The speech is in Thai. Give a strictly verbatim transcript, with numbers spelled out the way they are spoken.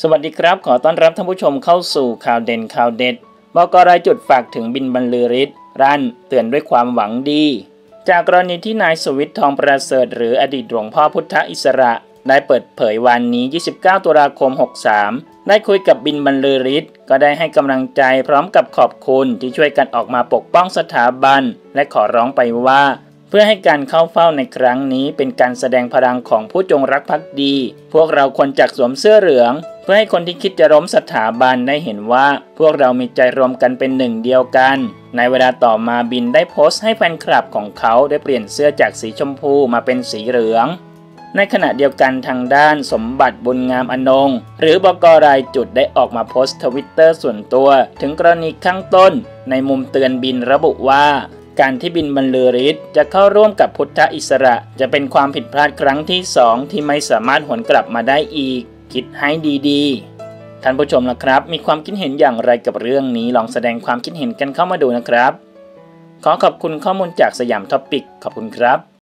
สวัสดีครับขอต้อนรับท่านผู้ชมเข้าสู่ข่าวเด่นข่าวเด็ดบก.รายจุดฝากถึงบินบรรลือฤทธิ์รั่นเตือนด้วยความหวังดีจากกรณีที่นายสุวิทย์ทองประเสริฐหรืออดีตหลวงพ่อพุทธอิสระได้เปิดเผยวันนี้ยี่สิบเก้าตุลาคมหกสามได้คุยกับบินบรรลือฤทธิ์ก็ได้ให้กำลังใจพร้อมกับขอบคุณที่ช่วยกันออกมาปกป้องสถาบันและขอร้องไปว่าเพื่อให้การเข้าเฝ้าในครั้งนี้เป็นการแสดงพลังของผู้จงรักภักดีพวกเราควรจักสวมเสื้อเหลืองเพื่อให้คนที่คิดจะล้มสถาบันได้เห็นว่าพวกเรามีใจรวมกันเป็นหนึ่งเดียวกันในเวลาต่อมาบินได้โพสต์ให้แฟนคลับของเขาได้เปลี่ยนเสื้อจากสีชมพูมาเป็นสีเหลืองในขณะเดียวกันทางด้านสมบัติบุญงามอนงค์หรือบก.รายจุดได้ออกมาโพสต์ทวิตเตอร์ส่วนตัวถึงกรณีข้างต้นในมุมเตือนบินระบุว่าการที่บินบรรลือฤทธิ์จะเข้าร่วมกับพุทธอิสระจะเป็นความผิดพลาดครั้งที่สองที่ไม่สามารถหวนกลับมาได้อีกคิดให้ดีๆท่านผู้ชมล่ะครับมีความคิดเห็นอย่างไรกับเรื่องนี้ลองแสดงความคิดเห็นกันเข้ามาดูนะครับขอขอบคุณข้อมูลจากสยามท็อปิกขอบคุณครับ